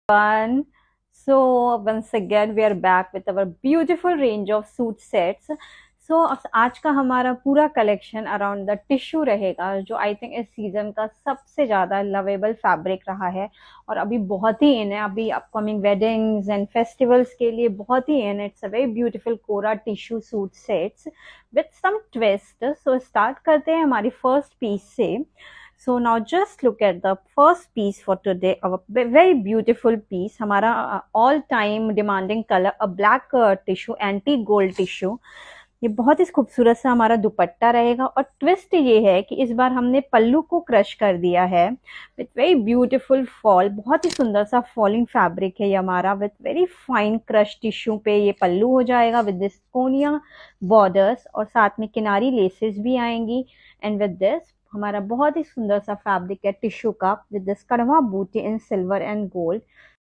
Everyone. So once again we are back with our beautiful range of suit sets. So आज का हमारा पूरा collection around the tissue रहेगा, जो I think इस सीजन का सबसे ज्यादा लवेबल फैब्रिक रहा है और अभी बहुत ही इन है। अभी अपकमिंग वेडिंग्स एंड फेस्टिवल्स के लिए बहुत ही in. It's a very beautiful kora tissue suit sets with some twist. So start करते हैं हमारी फर्स्ट पीस से। So now just look at the first piece for today, a very beautiful piece. हमारा all time demanding color, a black tissue, antique gold tissue. ये बहुत ही खूबसूरत सा हमारा दुपट्टा रहेगा और ट्विस्ट ये है कि इस बार हमने पल्लू को क्रश कर दिया है विथ वेरी ब्यूटीफुल फॉल। बहुत ही सुंदर सा फॉलिंग फैब्रिक है ये हमारा, with very fine crush tissue पे ये पल्लू हो जाएगा विद दिस कोनिया बॉर्डर्स और साथ में किनारी लेसेस भी आएंगी। एंड विद दिस हमारा बहुत ही सुंदर सा फैब्रिक है टिश्यू का विद दिस कड़वा बूटी इन सिल्वर एंड गोल्ड।